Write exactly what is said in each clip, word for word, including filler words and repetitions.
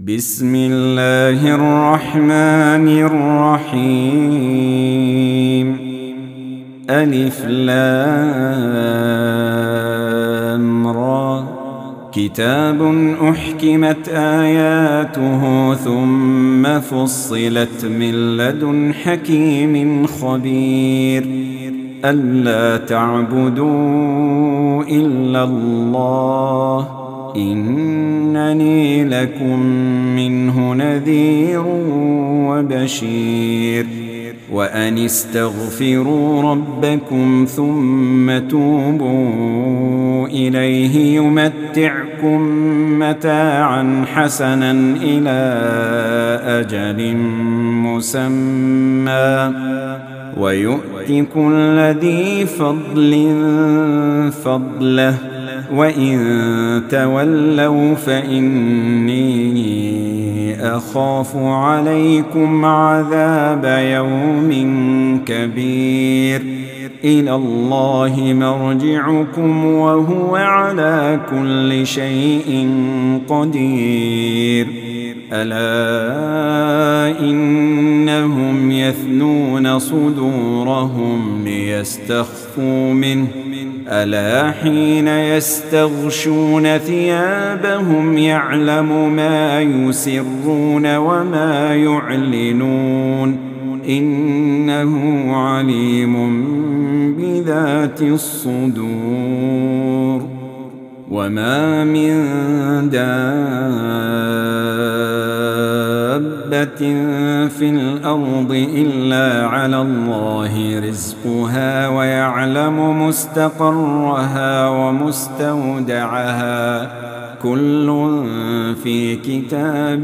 بسم الله الرحمن الرحيم. ألف لام را. كتاب أحكمت آياته ثم فصلت من لدن حكيم خبير. ألا تعبدوا إلا الله إنني لكم منه نذير وبشير. وأن استغفروا ربكم ثم توبوا إليه يمتعكم متاعا حسنا إلى أجل مسمى ويؤت كل ذي فضل فضله وإن تولوا فإني أخاف عليكم عذاب يوم كبير. إلى الله مرجعكم وهو على كل شيء قدير. ألا إنهم يثنون صدورهم ليستخفوا منه ألا حين يستغشون ثيابهم يعلم ما يسرون وما يعلنون إنه عليم بذات الصدور. وما من دابة في الأرض إلا على الله رزقها ويعلم مستقرها ومستودعها كل في كتاب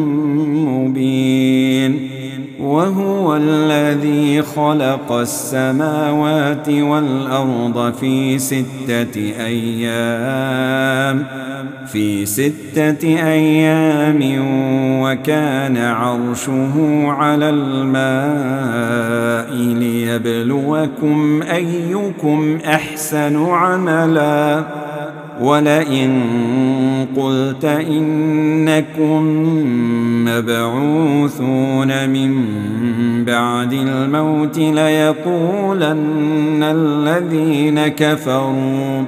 مبين. وهو الذي خلق السماوات والأرض في ستة أيام في ستة أيام وكان عرشه على الماء ليبلوكم أيكم أحسن عملا. ولئن قلت إنكم مبعوثون من بعد الموت ليقولن الذين كفروا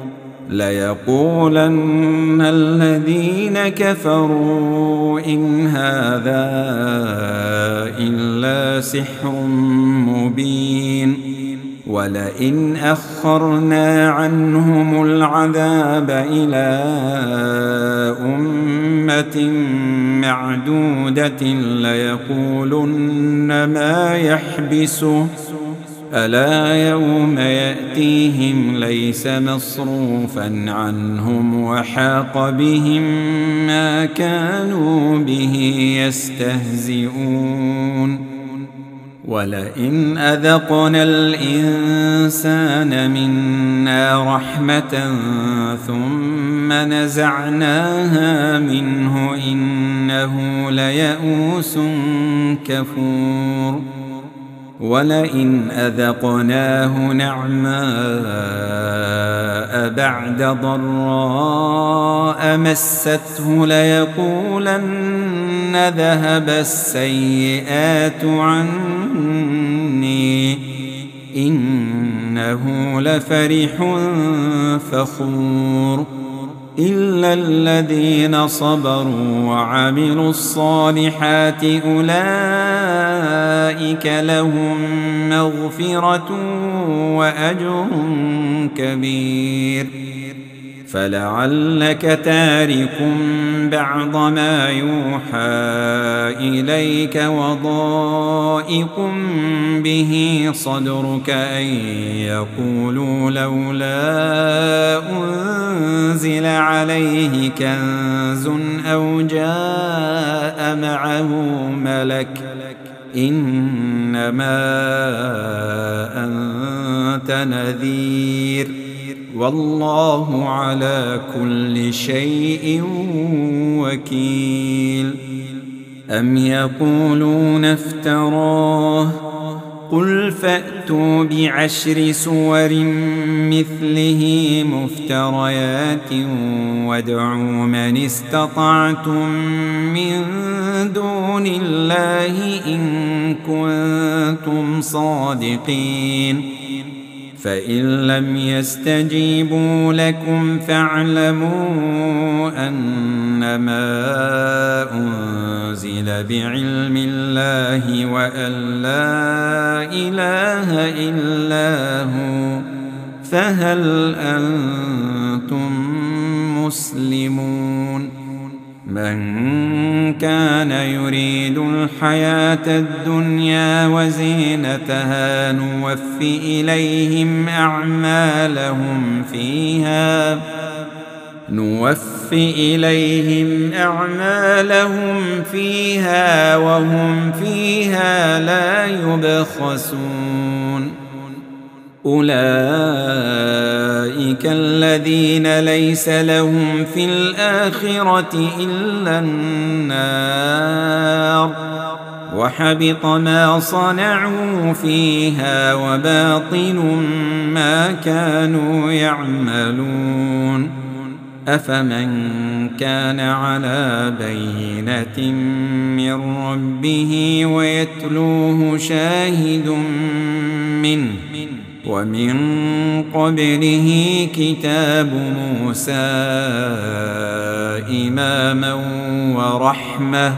ليقولن الذين كفروا إن هذا إلا سحر مبين. ولئن أخرنا عنهم العذاب إلى أمة معدودة ليقولن ما يحبسه ألا يوم يأتيهم ليس مصروفا عنهم وحاق بهم ما كانوا به يستهزئون. ولئن أذقنا الإنسان منا رحمة ثم نزعناها منه إنه ليئوس كفور. ولئن أذقناه نعماء بعد ضراء مسته ليقولن ذهب السيئات عني إنه لفرح فخور. إلا الذين صبروا وعملوا الصالحات أولئك لهم مغفرة وأجر كبير. فلعلك تارك بعض ما يوحى إليك وضائق به صدرك أن يقولوا لولا أنزل عليه كنز أو جاء معه ملك إنما أنت نذير والله على كل شيء وكيل. أم يقولون افتراه قل فأتوا بعشر سور مثله مفتريات وادعوا من استطعتم من دون الله إن كنتم صادقين فإن لم يستجيبوا لكم فاعلموا أنما أنزل بعلم الله وأن لا إله إلا هو فهل أنتم مسلمون من كان يريد الحياة الدنيا وزينتها نوف إليهم أعمالهم فيها نوف إليهم أعمالهم فيها وهم فيها لا يبخسون أولئك الذين ليس لهم في الآخرة إلا النار وحبط ما صنعوا فيها وباطل ما كانوا يعملون أفمن كان على بينة من ربه ويتلوه شاهد منه ومن قبله كتاب موسى إماما ورحمة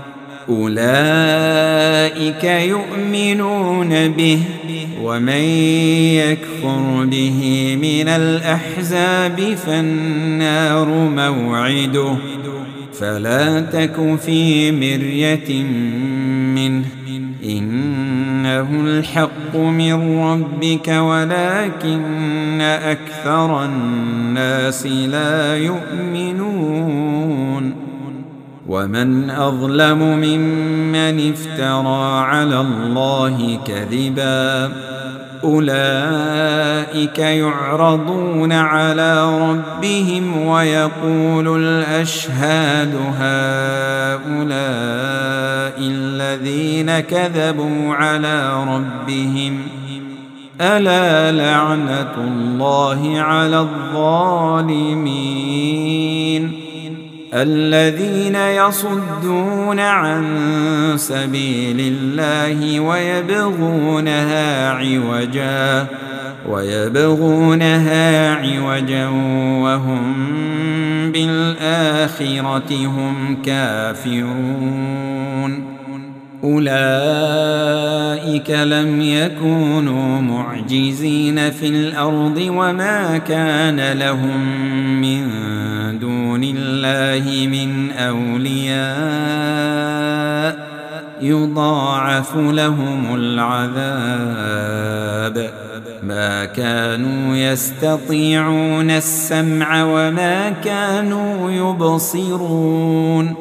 أولئك يؤمنون به ومن يكفر به من الأحزاب فالنار موعده فلا تك في مرية منه إنه الحق من ربك ولكن أكثر الناس لا يؤمنون ومن أظلم ممن افترى على الله كذبا أولئك يعرضون على ربهم ويقول الأشهاد هؤلاء الذين كذبوا على ربهم ألا لعنة الله على الظالمين الذين يصدون عن سبيل الله ويبغونها عوجا ويبغونها عوجا وهم بالآخرة هم كافرون أولئك لم يكونوا معجزين في الأرض وما كان لهم من دون الله من أولياء يضاعف لهم العذاب ما كانوا يستطيعون السمع وما كانوا يبصرون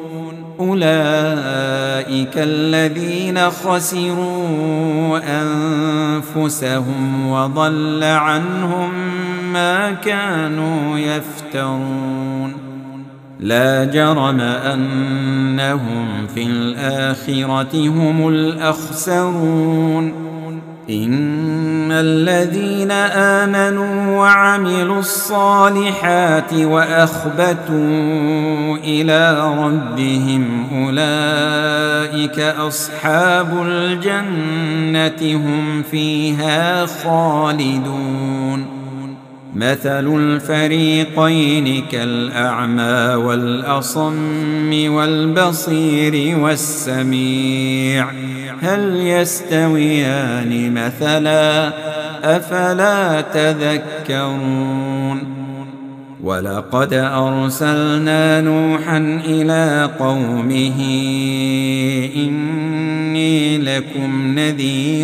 أولئك الذين خسروا أنفسهم وضل عنهم ما كانوا يفترون لا جرم أنهم في الآخرة هم الأخسرون إن الذين آمنوا وعملوا الصالحات وأخبتوا إلى ربهم أولئك أصحاب الجنة هم فيها خالدون مثل الفريقين كالأعمى والأصم والبصير والسميع هل يستويان مثلا أفلا تذكرون ولقد أرسلنا نوحا إلى قومه إني لكم نذير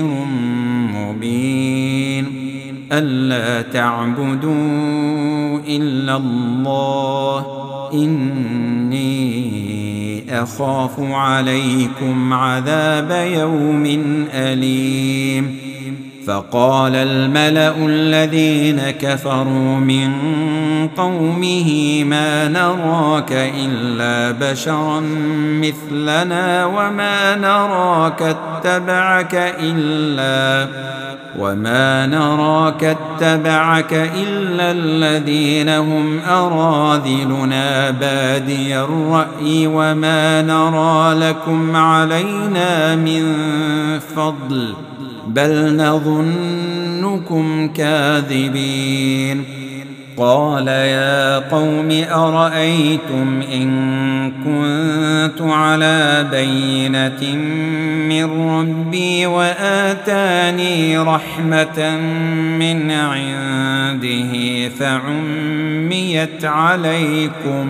مبين ألا تعبدوا إلا الله إني أخاف عليكم عذاب يوم أليم فقال الملأ الذين كفروا من قومه ما نراك إلا بشرا مثلنا وما نراك اتبعك إلا وما نراك اتبعك إلا الذين هم أراذلنا بادي الرأي وما نرى لكم علينا من فضل بل نظنكم كاذبين. قال يا قوم أرأيتم إن كنت على بينة من ربي وآتاني رحمة من عنده فعميت عليكم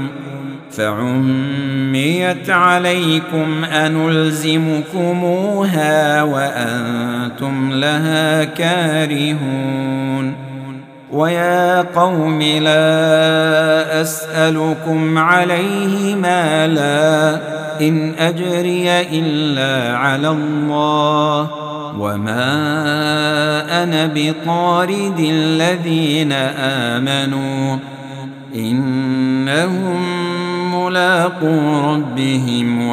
فعميت عليكم أنلزمكموها وأنتم لها كارهون. ويا قوم لا أسألكم عليه مالا إن أجري إلا على الله وما أنا بطارد الذين آمنوا إنهم ملاقو ربهم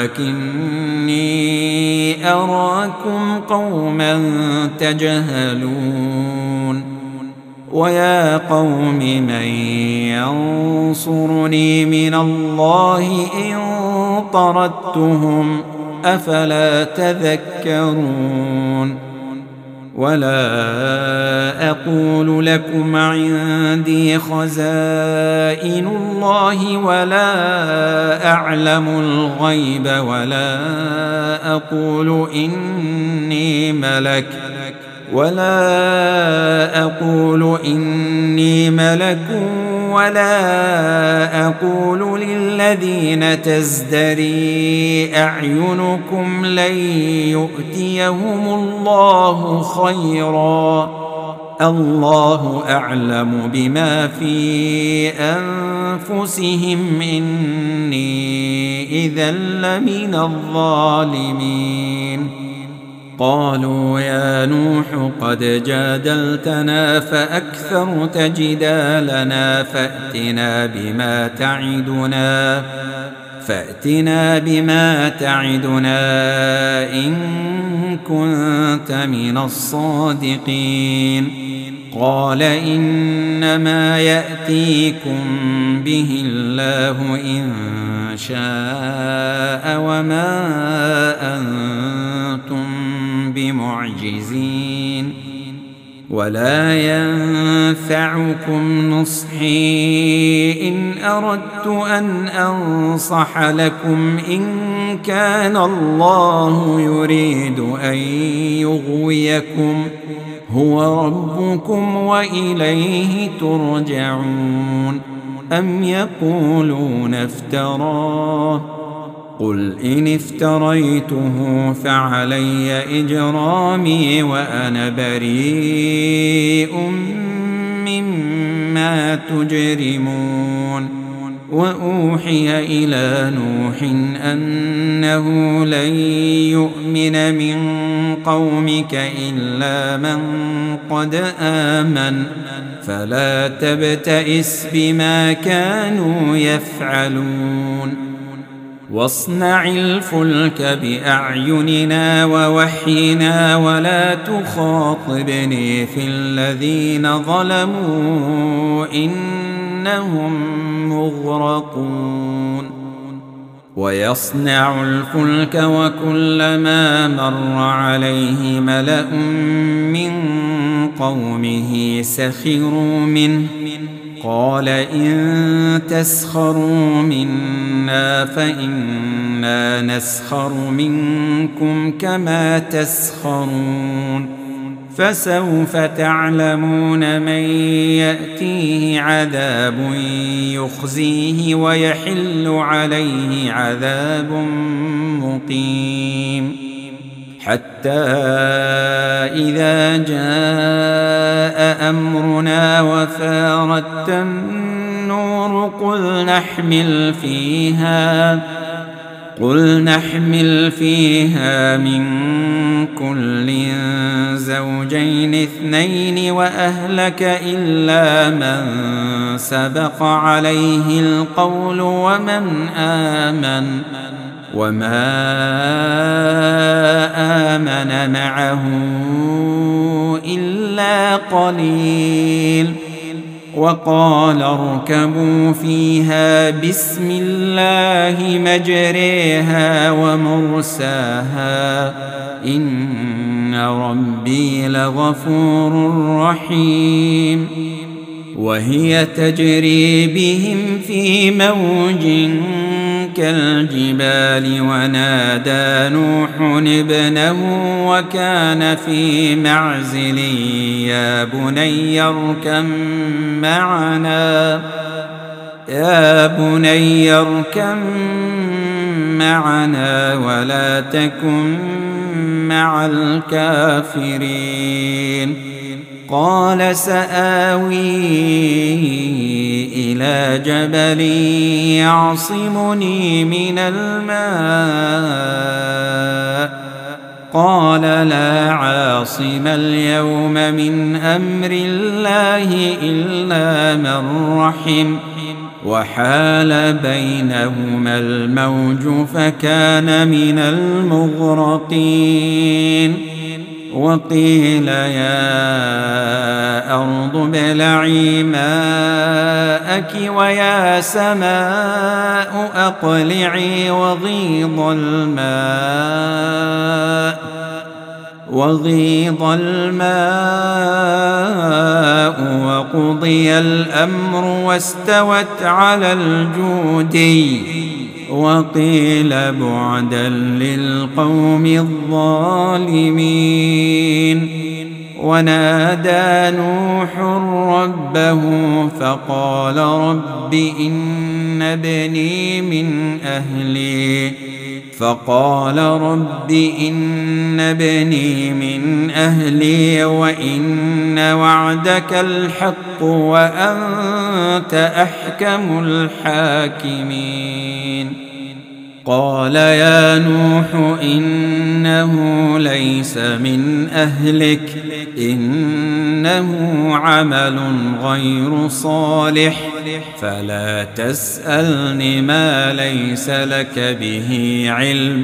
ولكني أراكم قوما تجهلون. ويا قوم من ينصرني من الله إن طردتهم أفلا تذكرون. ولا أقول لكم عندي خزائن الله ولا أعلم الغيب ولا أقول إني ملك ولا أقول إني ملك ولا أقول للذين تزدري أعينكم لن يؤتيهم الله خيرا الله أعلم بما في أنفسهم إني إذا لمن الظالمين. قالوا يا نوح قد جادلتنا فأكثرت جدالنا فأتنا بما تعدنا فأتنا بما تعدنا إن كنت من الصادقين. قال إنما يأتيكم به الله إن شاء وما أنتم بمعجزين. ولا ينفعكم نصحي إن أردت أن أنصح لكم إن كان الله يريد أن يغويكم هو ربكم وإليه ترجعون. أم يقولون افتراه قل إن افتريته فعلي إجرامي وأنا بريء مما تجرمون. وأوحي إلى نوح أنه لن يؤمن من قومك إلا من قد آمن فلا تبتئس بما كانوا يفعلون. واصنع الفلك بأعيننا ووحينا ولا تخاطبني في الذين ظلموا إنهم مغرقون. ويصنع الفلك وكلما مر عليه ملأ من قومه سخروا منه قال إن تسخروا منا فإنا نسخر منكم كما تسخرون. فسوف تعلمون من يأتيه عذاب يخزيه ويحل عليه عذاب مقيم. حتى إذا جاء أمرنا وفارت النور قل نحمل فيها قل نحمل فيها من كل زوجين اثنين وأهلك إلا من سبق عليه القول ومن آمن وما آمن معه إلا قليل. وقال اركبوا فيها بسم الله مجريها ومرساها إن ربي لغفور رحيم. وهي تجري بهم في موج كالجبال ونادى نوح ابنه وكان في معزل يا بني اركب معنا يا بني اركب معنا ولا تكن مع الكافرين. قال سآوي إلى جبل يعصمني من الماء قال لا عاصم اليوم من أمر الله إلا من رحم وحال بينهما الموج فكان من المغرقين. وقيل يا أرض ابلعي ماءك ويا سماء أقلعي وغيض الماء وغيض الماء وقضي الأمر واستوت على الجودي وقيل بعدا للقوم الظالمين. ونادى نوح ربه فقال رب إن ابني من أهلي فقال رب إن ابني من أهلي وإن وعدك الحق وأنت أحكم الحاكمين. قال يا نوح إنه ليس من أهلك إنه عمل غير صالح فلا تسألني ما ليس لك به علم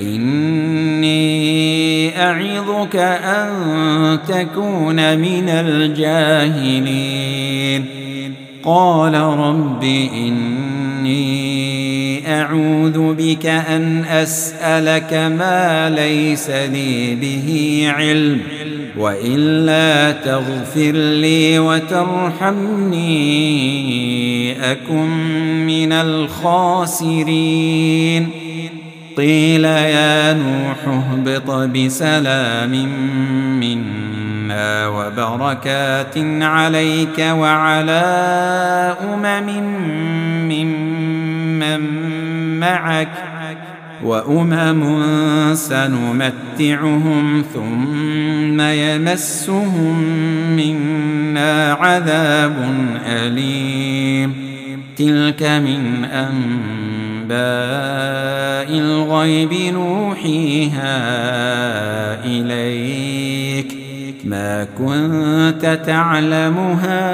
إني أعظك أن تكون من الجاهلين. قال رب إني أعوذ بك أن أسألك ما ليس لي به علم وإلا تغفر لي وترحمني أكن من الخاسرين. قيل يا نوح اهبط بسلام منا وبركات عليك وعلى أمم ممن معك وأمم سنمتعهم ثم يمسهم منا عذاب أليم. تلك من أنباء الغيب نوحيها إليك ما كنت تعلمها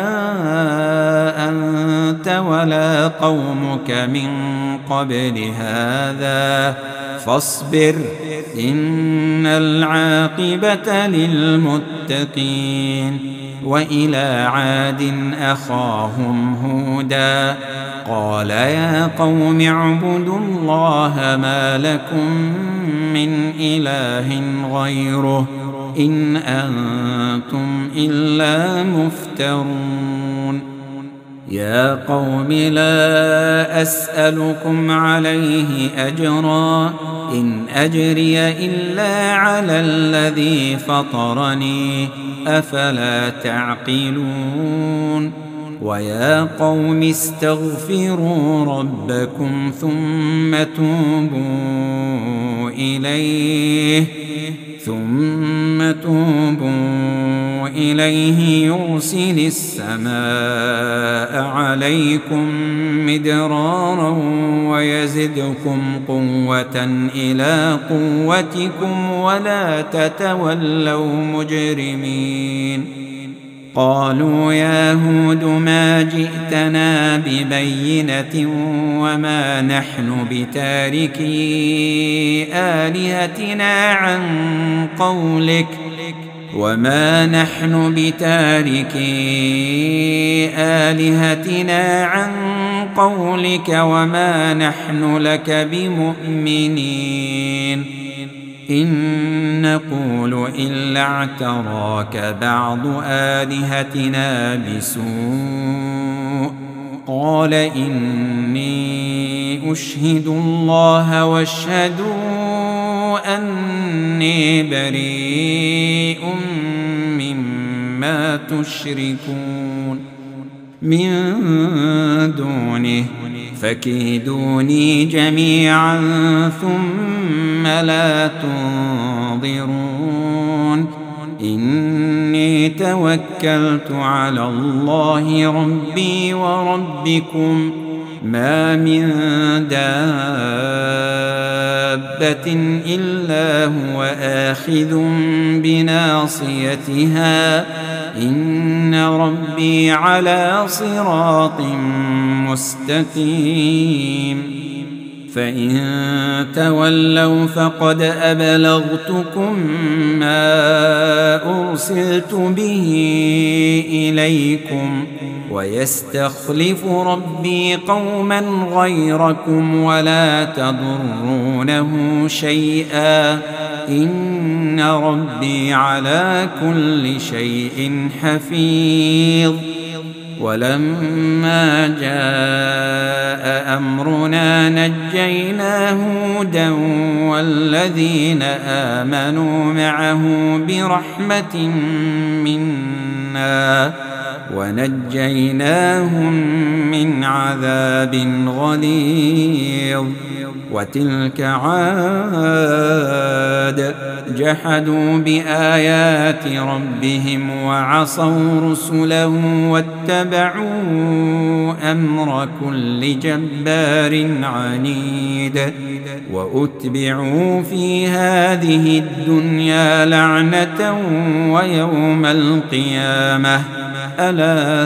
أنت ولا قومك من قبل هذا فاصبر إن العاقبة للمتقين. وإلى عاد أخاهم هودا قال يا قوم اعبدوا الله ما لكم من إله غيره إن أنتم إلا مفترون. يا قوم لا أسألكم عليه أجرا إن أجري إلا على الذي فطرني أفلا تعقلون. ويا قوم استغفروا ربكم ثم توبوا إليه ثم توبوا إليه إليه يرسل السماء عليكم مدرارا ويزدكم قوة إلى قوتكم ولا تتولوا مجرمين. قالوا يا هود ما جئتنا ببينة وما نحن بتاركي آلهتنا عن قولك وما نحن بتاركي آلهتنا عن قولك وما نحن لك بمؤمنين. إن نقول إلا اعتراك بعض آلهتنا بسوء. قال إني أشهد الله واشهدوا أني بريء مما تشركون من دونه فكيدوني جميعا ثم لا تنظرون. إني توكلت على الله ربي وربكم ما من دابة إلا هو آخذ بناصيتها إن ربي على صراط مستقيم. فإن تولوا فقد أبلغتكم ما أرسلت به إليكم ويستخلف ربي قوما غيركم ولا تضرونه شيئا إن ربي على كل شيء حفيظ. ولما جاء أمرنا نجينا هودا والذين آمنوا معه برحمة منا ونجيناهم من عذاب غليظ. وتلك عاد جحدوا بآيات ربهم وعصوا رسله واتبعوا أمر كل جبار عنيد. وأتبعوا في هذه الدنيا لعنة ويوم القيامة ألا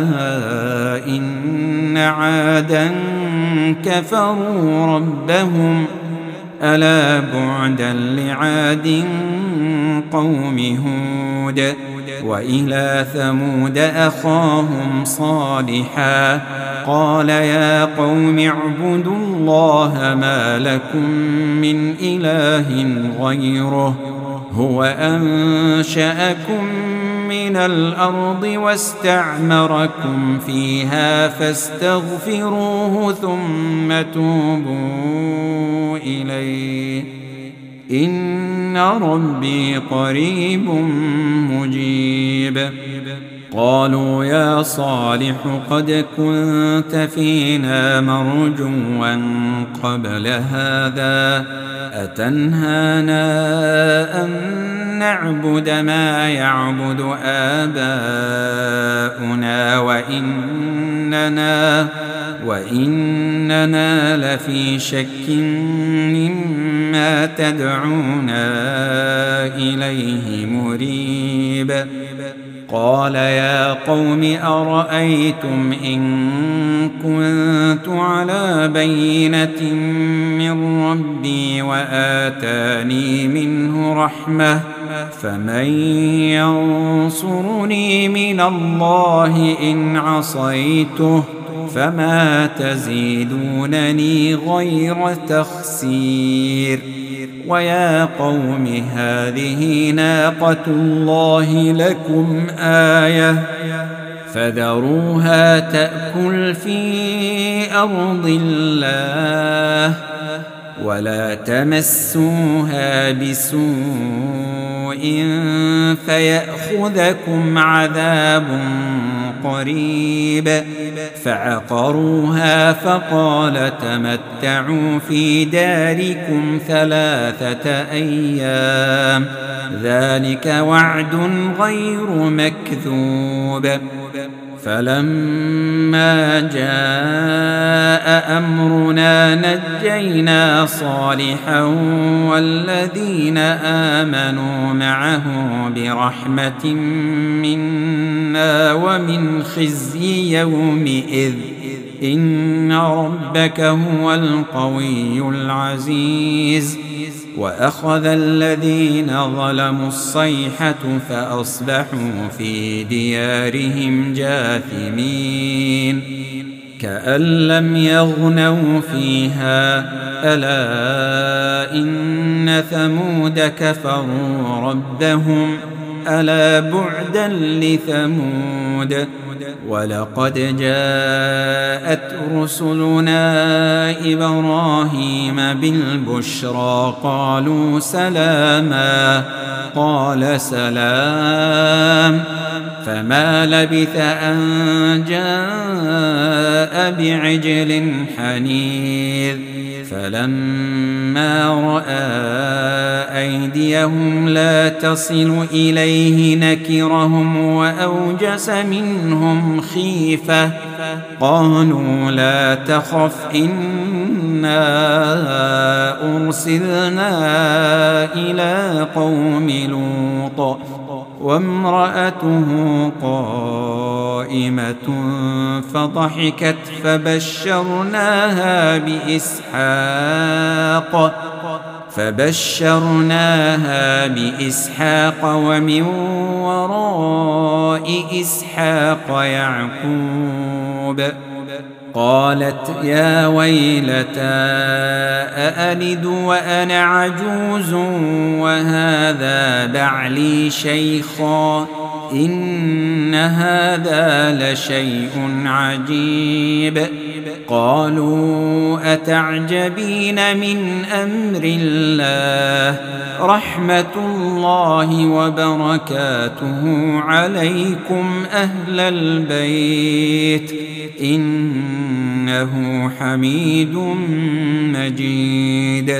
إن عادا كفروا ربهم ألا بعدا لعاد قوم هود. وإلى ثمود أخاهم صالحا قال يا قوم اعبدوا الله ما لكم من إله غيره هو أنشأكم من الأرض واستعمركم فيها فاستغفروه ثم توبوا إليه إن ربي قريب مجيب. قالوا يا صالح قد كنت فينا مرجوا قبل هذا أتنهانا أن نعبد ما يعبد آباؤنا وإننا, وإننا لفي شك مما تدعونا إليه مريب. قال يا قوم أرأيتم إن كنت على بينة من ربي وآتاني منه رحمة فمن ينصرني من الله إن عصيته فما تزيدونني غير تخسير. ويا قوم هذه ناقة الله لكم آية فذروها تأكل في أرض الله ولا تمسوها بسوء سوء فيأخذكم عذاب قريب فعقروها فقال تمتعوا في داركم ثلاثة أيام ذلك وعد غير مكذوب فلما جاء أمرنا نجينا صالحا والذين آمنوا معه برحمة منا ومن خزي يومئذ إن ربك هو القوي العزيز وأخذ الذين ظلموا الصيحة فأصبحوا في ديارهم جاثمين كأن لم يغنوا فيها ألا إن ثمود كفروا ربهم ألا بعدا لثمود ولقد جاءت رسلنا إبراهيم بالبشرى قالوا سلاما قال سلام فما لبث أن جاء بعجل حنيذ فلما رأى أيديهم لا تصل إليه نكرهم وأوجس منهم خيفة قالوا لا تخف إنا أرسلنا إلى قوم لوط وامرأته قائمة فضحكت فبشرناها بإسحاق فبشرناها بإسحاق ومن وراء إسحاق يعقوب قالت يا ويلتى أألد وأنا عجوز وهذا بعلي شيخا إن هذا لشيء عجيب قالوا أتعجبين من أمر الله رحمة الله وبركاته عليكم أهل البيت إنه حميد مجيد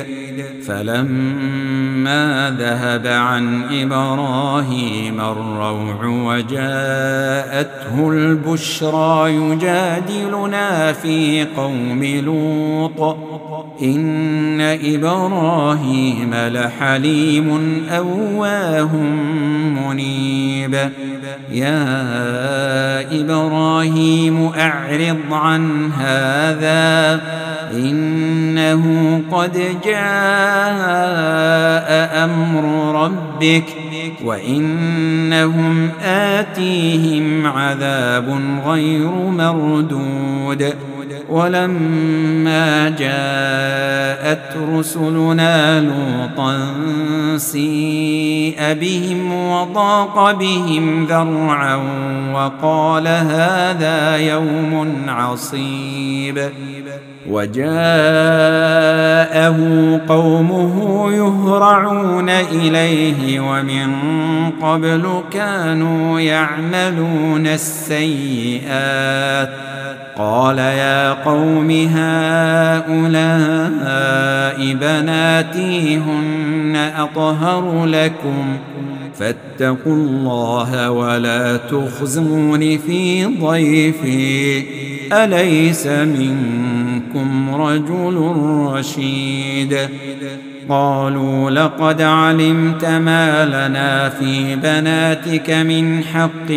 فلما ذهب عن إبراهيم الروع وجاءته البشرى يجادلنا في قوم لوط إن إبراهيم لحليم أواه منيب يا إبراهيم أعرض عن هذا إنه قد جاء أمر ربك وإنهم آتيهم عذاب غير مردود ولما جاءت رسلنا لوطا سيء بهم وضاق بهم ذرعا وقال هذا يوم عصيب وجاءه قومه يهرعون إليه ومن قبل كانوا يعملون السيئات قال يا قوم هؤلاء بناتي هن أطهر لكم فاتقوا الله ولا تخزون في ضيفي أليس منكم رجل رشيد قالوا لقد علمت ما لنا في بناتك من حق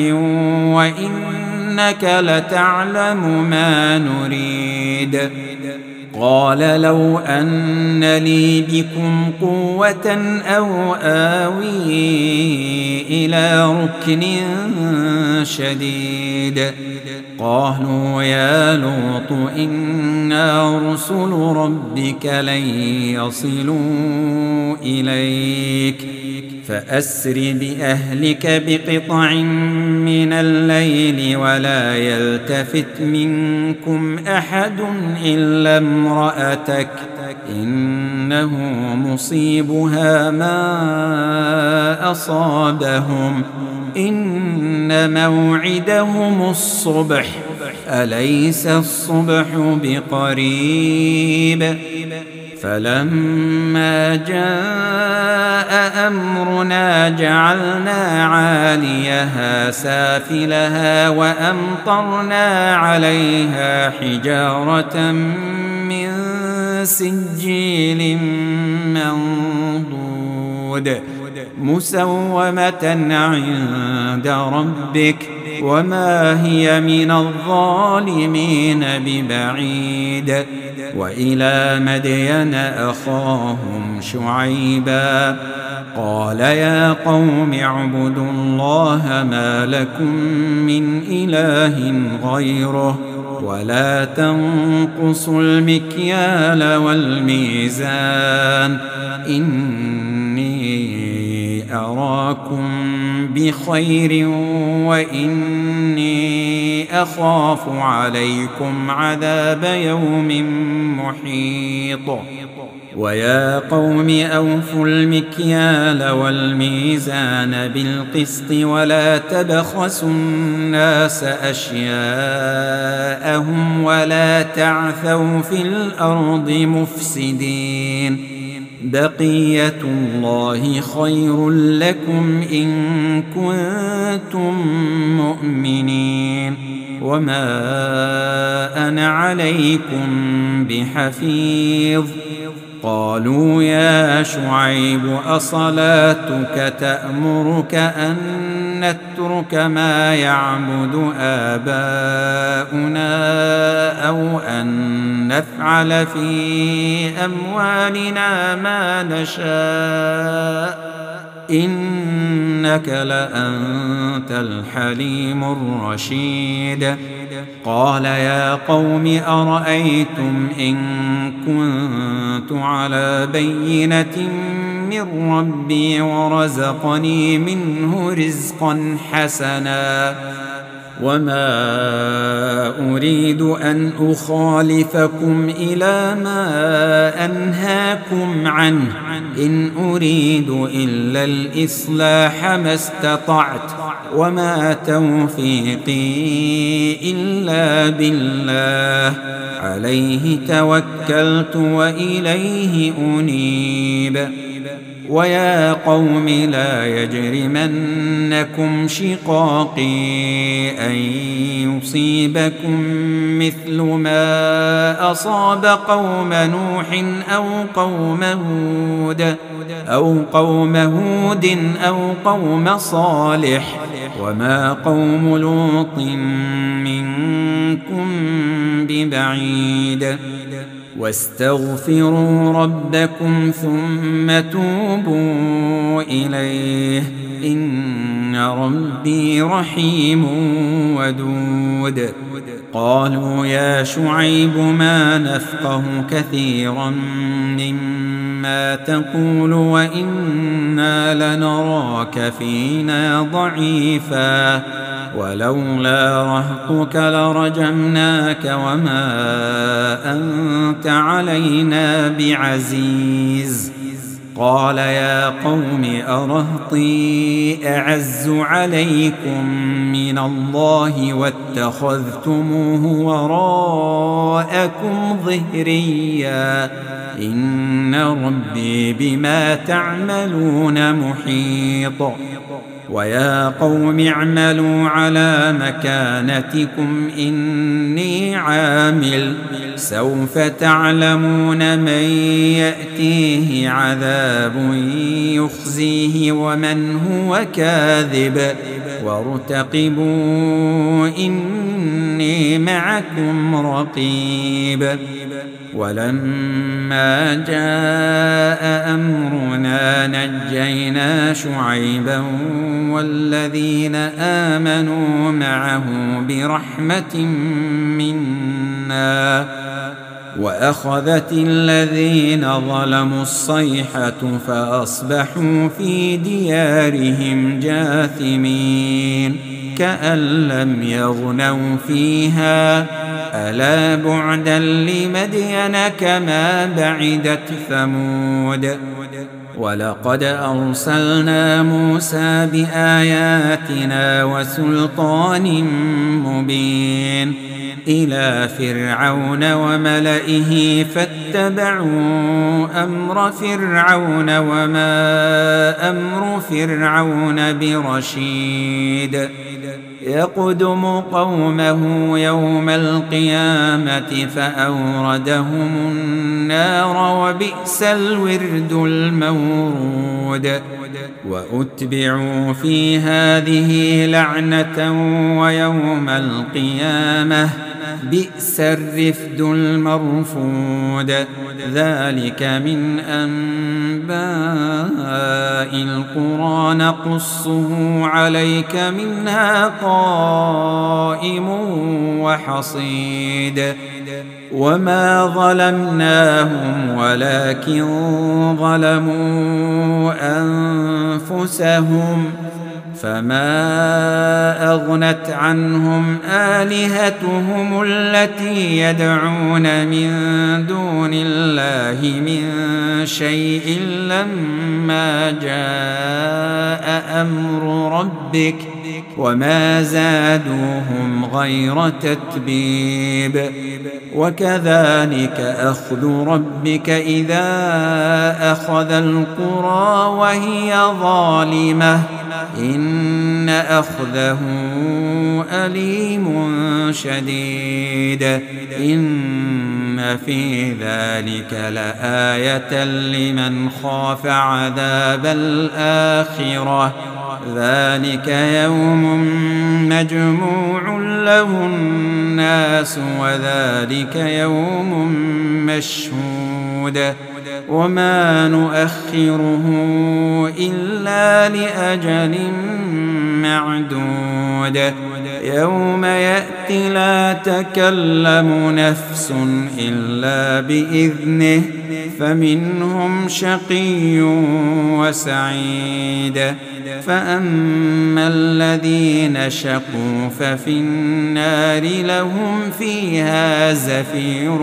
وإنك لتعلم ما نريد قال لو أن لي بكم قوة أو آوي إلى ركن شديد قالوا يا لوط إنا رسل ربك لن يصلوا إليك فأسر بأهلك بقطع من الليل ولا يلتفت منكم أحد إلا امرأتك إنه مصيبها ما أصابهم إن موعدهم الصبح أليس الصبح بقريب فلما جاء أمرنا جعلنا عاليها سافلها وأمطرنا عليها حجارة من سجيل منضود مسومة عند ربك وما هي من الظالمين ببعيد وإلى مدين أخاهم شعيبا قال يا قوم اعبدوا الله ما لكم من إله غيره ولا تنقصوا المكيال والميزان إني أراكم بخير وإني أخاف عليكم عذاب يوم محيط ويا قوم أوفوا المكيال والميزان بالقسط ولا تبخسوا الناس أشياءهم ولا تعثوا في الأرض مفسدين بقية الله خير لكم إن كنتم مؤمنين وما أنا عليكم بحفيظ قالوا يا شعيب أصلاتك تأمرك أن نترك ما يعبد آباؤنا أو أن نفعل في أموالنا ما نشاء إنك لأنت الحليم الرشيد قال يا قوم أرأيتم إن كنت على بينة من ربي ورزقني منه رزقا حسنا وما أريد أن أخالفكم إلى ما أنهاكم عنه إن أريد إلا الإصلاح ما استطعت وما توفيقي إلا بالله عليه توكلت وإليه أنيب ويا قوم لا يجرمنكم شقاقي أن يصيبكم مثل ما أصاب قوم نوح أو قوم هود أو قوم هود أو قوم صالح وما قوم لوط منكم ببعيد واستغفروا ربكم ثم توبوا إليه إن ربي رحيم ودود قالوا يا شعيب ما نفقه كثيرا مما تقول وإنا لنراك فينا ضعيفا ولولا رهطك لرجمناك وما أنت علينا بعزيز قال يا قوم أرهطي أعز عليكم من الله واتخذتموه وراءكم ظهريا إن ربي بما تعملون محيط ويا قوم اعملوا على مكانتكم إني عامل سوف تعلمون من يأتيه عذاب يخزيه ومن هو كاذب وارتقبوا إني معكم رقيب ولما جاء أمرنا نجينا شعيبا والذين آمنوا معه برحمة منا وأخذت الذين ظلموا الصيحة فأصبحوا في ديارهم جاثمين كأن لم يغنوا فيها ألا بعدا لمدين كما بعدت ثمود. ولقد أرسلنا موسى بآياتنا وسلطان مبين إلى فرعون وملئه فاتبعوا أمر فرعون وما أمر فرعون برشيد. يقدم قومه يوم القيامة فأوردهم النار وبئس الورد المورود. وأتبعوا في هذه لعنة ويوم القيامة بئس الرفد المرفود. ذلك من أنباء القرى نقصه عليك منها قائم وحصيد. وما ظلمناهم ولكن ظلموا أنفسهم فما أغنت عنهم آلهتهم التي يدعون من دون الله من شيء لما جاء أمر ربك وما زادوهم غير تتبيب. وكذلك أخذ ربك إذا أخذ القرى وهي ظالمة إن أخذه أليم شديد. إن في ذلك لآية لمن خاف عذاب الآخرة. ذلك يوم مجموع له الناس وذلك يوم مشهود. وما نؤخره إلا لأجل معدود. يوم يأتي لا تكلم نفس إلا بإذنه فمنهم شقي وسعيد. فأما الذين شقوا ففي النار لهم فيها زفير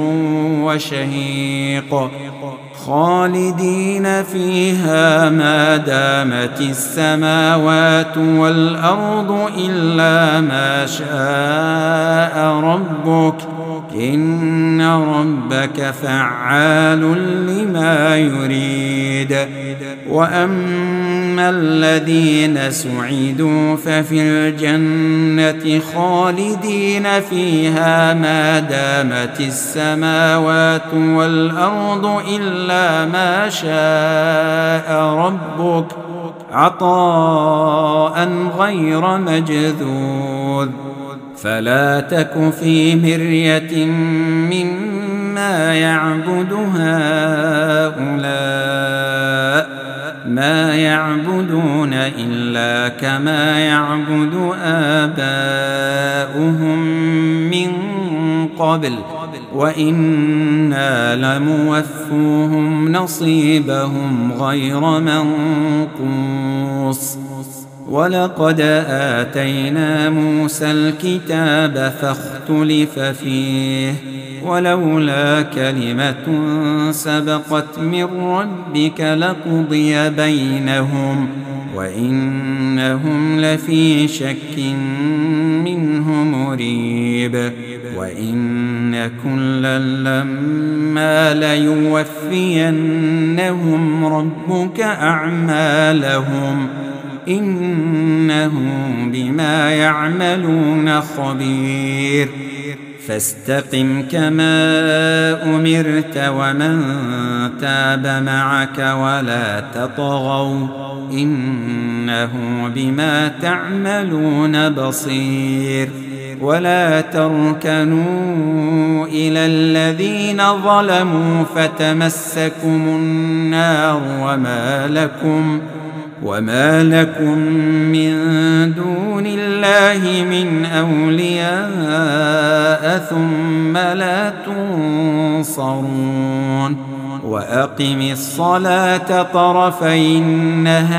وشهيق خالدين فيها ما دامت السماوات والأرض إلا ما شاء ربك إن ربك فعال لما يريد. وأما الذين سعدوا ففي الجنة خالدين فيها ما دامت السماوات والأرض إلا ما شاء ربك عطاء غير مجذوذ. فلا تك في مرية مما يعبد هؤلاء ما يعبدون إلا كما يعبد آباؤهم من قبل وإنا لموفوهم نصيبهم غير منقوص. ولقد آتينا موسى الكتاب فاختلف فيه ولولا كلمة سبقت من ربك لقضي بينهم وإنهم لفي شك منه مريب. وإن كلا لما ليوفينهم ربك أعمالهم إنه بما يعملون خبير. فاستقم كما أمرت ومن تاب معك ولا تطغوا إنه بما تعملون بصير. ولا تركنوا إلى الذين ظلموا فتمسكم النار وما لكم وما لكم من دون الله من أولياء ثم لا تنصرون. وأقم الصلاة طرفي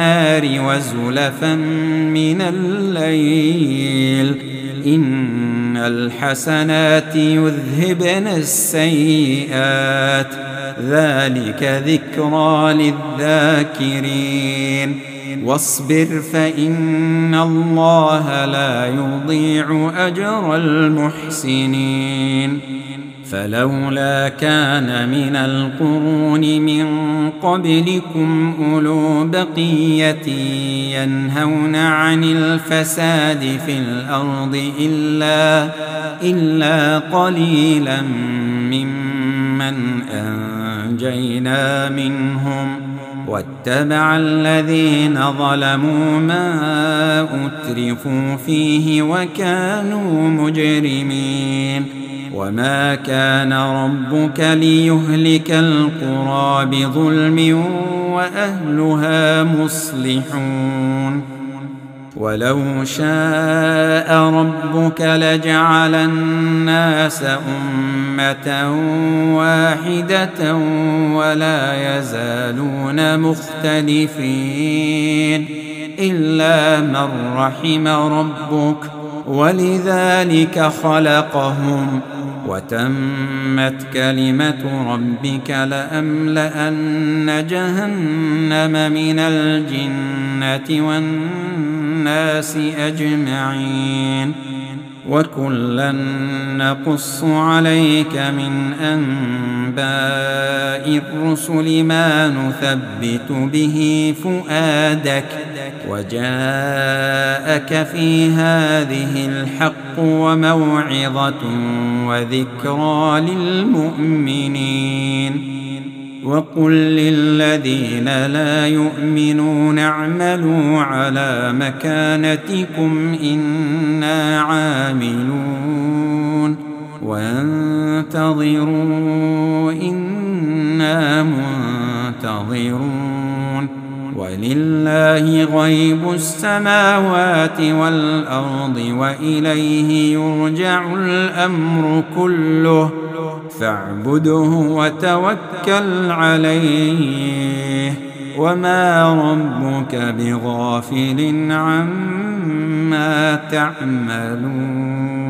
النهار وزلفا من الليل إن الحسنات يذهبن السيئات ذلك ذكرى للذاكرين واصبر فإن الله لا يضيع أجر المحسنين فلولا كان من القرون من قبلكم أولو بقية ينهون عن الفساد في الأرض إلا, إلا قليلا ممن أنجينا منهم واتبع الذين ظلموا ما أترفوا فيه وكانوا مجرمين وما كان ربك ليهلك القرى بظلم وأهلها مصلحون ولو شاء ربك لجعل الناس أمة واحدة ولا يزالون مختلفين إلا من رحم ربك ولذلك خلقهم وتمت كلمة ربك لأملأن جهنم من الجنة والناس أجمعين وكلا نقص عليك من أنباء الرسل ما نثبت به فؤادك وجاءك في هذه الحق وموعظة وذكرى للمؤمنين وقل للذين لا يؤمنون اعملوا على مكانتكم إنا عاملون وانتظروا إنا منتظرون ولله غيب السماوات والأرض وإليه يرجع الأمر كله فاعبده وتوكل عليه وما ربك بغافل عما تعملون